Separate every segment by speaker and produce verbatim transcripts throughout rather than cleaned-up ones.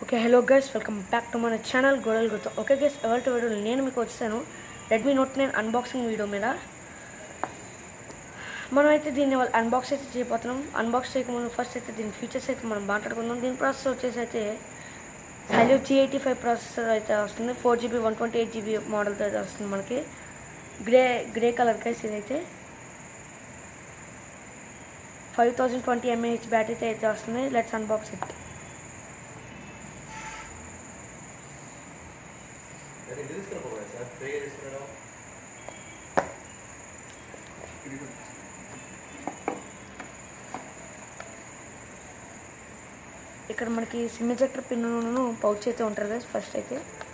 Speaker 1: Okay, hello guys, welcome back to my channel Godal Guto. Okay guys, ఎవరి video నేను మీకు వచ్చాను Redmi Note nine unboxing video మీద. మనం అయితే దీన్ని అన్బాక్స్ అయితే చేయబోతున్నాం. అన్బాక్స్ చేయకముందు ఫస్ట్ అయితే దీని ఫీచర్స్ అయితే మనం మాట్లాడుకుందాం. దీని ప్రాసెసర్ వచ్చేసి అయితే Helio G eighty-five ప్రాసెసర్ అయితే వస్తుంది. four G B one twenty-eight G B మోడల్తో అయితే వస్తుంది మనకి. గ్రే గ్రే కలర్ గైస్ ఇదైతే five thousand twenty mAh బ్యాటరీతో అయితే వస్తుంది. Let's unbox it. ఇక్కడ మనకి సిమ్ ఎజెక్టర్ పిన్ పౌచ్ అయితే ఉంటారు కదా. ఫస్ట్ అయితే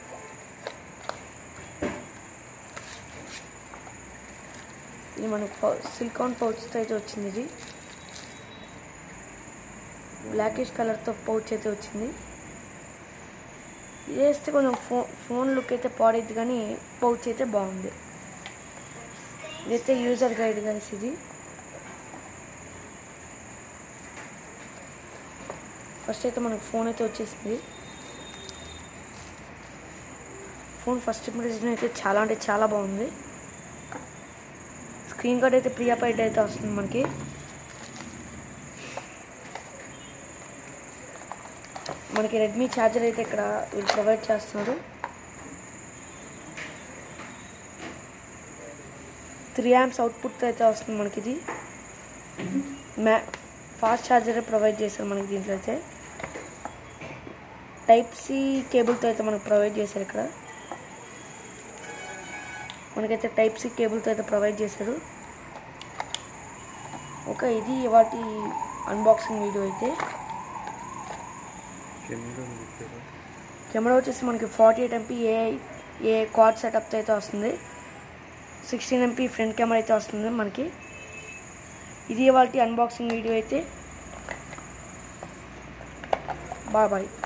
Speaker 1: ఇది మనకు సిలికాన్ పౌచ్తో అయితే వచ్చింది. ఇది బ్లాకిష్ కలర్తో పౌచ్ అయితే వచ్చింది. ఇది వేస్తే కొంచెం ఫో ఫోన్ లుక్ అయితే పాడైద్ది కానీ పౌచ్ అయితే బాగుంది. ఇదైతే యూజర్ గైడ్ గైస్. ఇది ఫస్ట్ అయితే మనకు ఫోన్ అయితే వచ్చేసింది. ఫోన్ ఫస్ట్ ఇంప్రెషన్ అయితే చాలా అంటే చాలా బాగుంది. స్క్రీన్ గార్డ్ అయితే ప్రియాపైడ్ అయితే వస్తుంది మనకి. మనకి రెడ్మీ ఛార్జర్ అయితే ఇక్కడ వీళ్ళు ప్రొవైడ్ చేస్తున్నారు. త్రీ యాంప్స్ అవుట్పుట్ అయితే వస్తుంది మనకి. ఇది మ్యా ఫాస్ట్ ఛార్జర్ ప్రొవైడ్ చేశారు మనకి. దీంట్లో అయితే టైప్ సి కేబుల్తో అయితే మనకు ప్రొవైడ్ చేశారు. ఇక్కడ మనకైతే టైప్ సి కేబుల్తో అయితే ప్రొవైడ్ చేశారు. ఓకే, ఇది వాటి అన్బాక్సింగ్ వీడియో అయితే. కెమెరా వచ్చేసి మనకి forty eight MP a a quad సెటప్తో అయితే వస్తుంది. సిక్స్టీన్ ఎంపీ ఫ్రంట్ కెమెరా అయితే వస్తుంది మనకి. ఇది వాటి అన్బాక్సింగ్ వీడియో అయితే. Bye bye.